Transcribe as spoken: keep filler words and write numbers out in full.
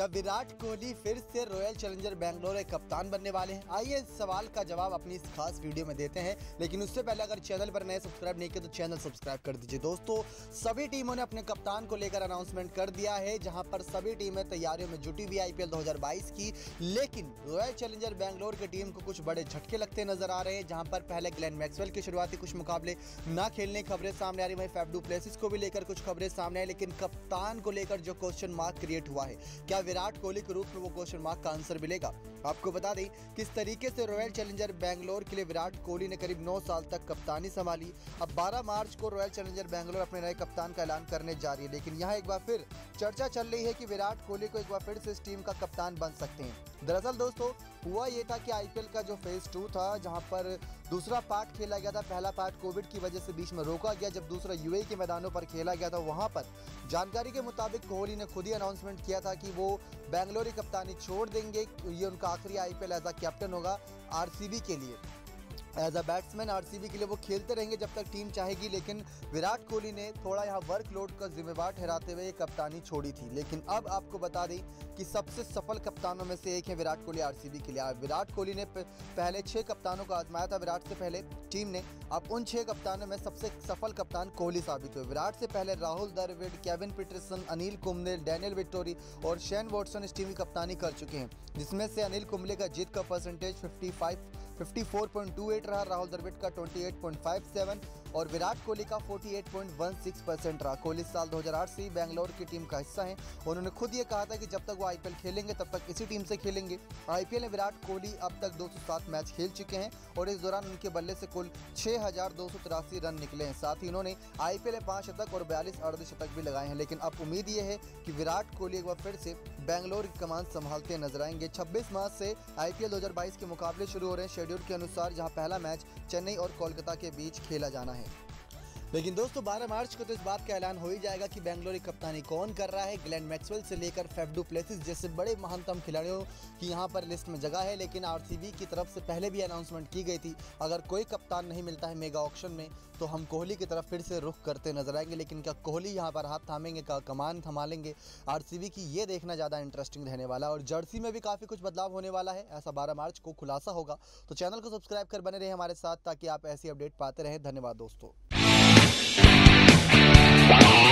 क्या विराट कोहली फिर से रॉयल चैलेंजर बैंगलोर के कप्तान बनने वाले हैं? आइए इस सवाल का जवाब अपनी इस खास वीडियो में देते हैं, लेकिन उससे पहले अगर चैनल पर नए सब्सक्राइब नहीं किया तो चैनल सब्सक्राइब कर दीजिए। दोस्तों, सभी टीमों ने अपने कप्तान को लेकर अनाउंसमेंट कर दिया है, जहां पर सभी टीमें तैयारियों में जुटी हुई आईपीएल दो हज़ार बाईस की। लेकिन रॉयल चैलेंजर बैंगलोर की टीम को कुछ बड़े झटके लगते नजर आ रहे हैं, जहां पर पहले ग्लेन मैक्सवेल के शुरुआती कुछ मुकाबले ना खेलने की खबरें सामने आ रही, वहीं फैफ डू प्लेसिस को भी लेकर कुछ खबरें सामने आई। लेकिन कप्तान को लेकर जो क्वेश्चन मार्क क्रिएट हुआ है, क्या विराट कोहली के रूप में वो क्वेश्चन मार्क का आंसर मिलेगा? आपको बता दें किस तरीके से रॉयल चैलेंजर बैंगलोर के लिए विराट कोहली ने करीब नौ साल तक कप्तानी संभाली। अब बारह मार्च को रॉयल चैलेंजर बैंगलोर अपने नए कप्तान का ऐलान करने जा रही है, लेकिन यहाँ एक बार फिर चर्चा चल रही है कि विराट कोहली को एक बार फिर से इस टीम का कप्तान बन सकते हैं। दरअसल दोस्तों, हुआ ये था कि आईपीएल का जो फेज टू था, जहां पर दूसरा पार्ट खेला गया था, पहला पार्ट कोविड की वजह से बीच में रोका गया, जब दूसरा यूएई के मैदानों पर खेला गया था, वहां पर जानकारी के मुताबिक कोहली ने खुद ही अनाउंसमेंट किया था कि वो बैंगलोर की कप्तानी छोड़ देंगे। ये उनका आखिरी आईपीएल एज अ कैप्टन होगा आरसीबी के लिए। एज अ बैट्समैन आरसीबी के लिए वो खेलते रहेंगे जब तक टीम चाहेगी, लेकिन विराट कोहली ने थोड़ा यहाँ वर्कलोड का जिम्मेवार ठहराते हुए ये कप्तानी छोड़ी थी। लेकिन अब आपको बता दें कि सबसे सफल कप्तानों में से एक है विराट कोहली आरसीबी के लिए। विराट कोहली ने पहले छह कप्तानों को आजमाया था विराट से पहले टीम ने। अब उन छह कप्तानों में सबसे सफल कप्तान कोहली साबित हुए। विराट से पहले Rahul Dravid, Kevin Pietersen, Anil Kumble, Daniel Vettori और शेन वॉटसन इस टीम की कप्तानी कर चुके हैं, जिसमें से अनिल कुंबले का जीत का परसेंटेज चौवन पॉइंट दो आठ रहा, राहुल द्रविड़ का अट्ठाईस पॉइंट सत्तावन और विराट कोहली का अड़तालीस पॉइंट सोलह परसेंट रहा। कोहली साल दो हज़ार आठ से ही बैंगलोर की टीम का हिस्सा हैं। उन्होंने खुद ये कहा था कि जब तक वो आईपीएल खेलेंगे तब तक इसी टीम से खेलेंगे। आईपीएल में विराट कोहली अब तक दो सौ सात मैच खेल चुके हैं और इस दौरान उनके बल्ले से कुल छह हजार दो सौ तिरासी रन निकले हैं। साथ ही उन्होंने आईपीएल में पांच शतक और बयालीस अर्धशतक भी लगाए हैं। लेकिन अब उम्मीद ये है कि विराट कोहली एक बार फिर से बैंगलोर की कमान संभालते नजर आएंगे। छब्बीस मार्च से आईपीएल दो हज़ार बाईस के मुकाबले शुरू हो रहे हैं शेड्यूल के अनुसार, जहां पहला मैच चेन्नई और कोलकाता के बीच खेला जाना है। लेकिन दोस्तों, बारह मार्च को तो इस बात का ऐलान हो ही जाएगा कि बैंगलोर की कप्तानी कौन कर रहा है। ग्लेन मैक्सवेल से लेकर फैफ डू प्लेसिस जैसे बड़े महानतम खिलाड़ियों की यहाँ पर लिस्ट में जगह है। लेकिन आरसीबी की तरफ से पहले भी अनाउंसमेंट की गई थी, अगर कोई कप्तान नहीं मिलता है मेगा ऑक्शन में तो हम कोहली की तरफ फिर से रुख करते नजर आएंगे। लेकिन क्या कोहली यहाँ पर हाथ थामेंगे, का कमान संभालेंगे आरसीबी की, ये देखना ज़्यादा इंटरेस्टिंग रहने वाला है। और जर्सी में भी काफ़ी कुछ बदलाव होने वाला है, ऐसा बारह मार्च को खुलासा होगा। तो चैनल को सब्सक्राइब कर बने रहे हमारे साथ, ताकि आप ऐसी अपडेट पाते रहें। धन्यवाद दोस्तों।